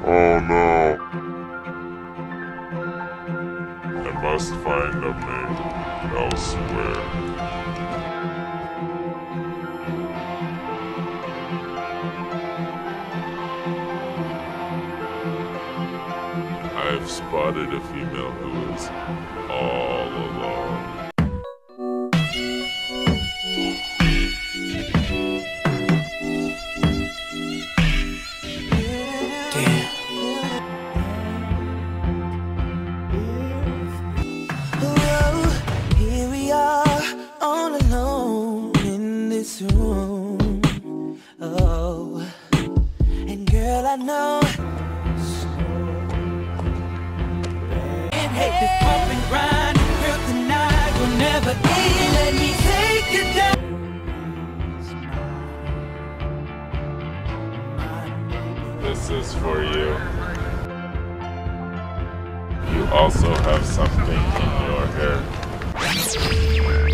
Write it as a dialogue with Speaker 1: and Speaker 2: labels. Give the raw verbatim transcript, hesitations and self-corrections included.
Speaker 1: Oh no. I must find a mate elsewhere. I've spotted a female who is all alone.
Speaker 2: Room. Oh, and girl, I know and hate this bump and grind. Girl, tonight will never end. Let me take you down.
Speaker 1: This is for you. You also have something in your hair.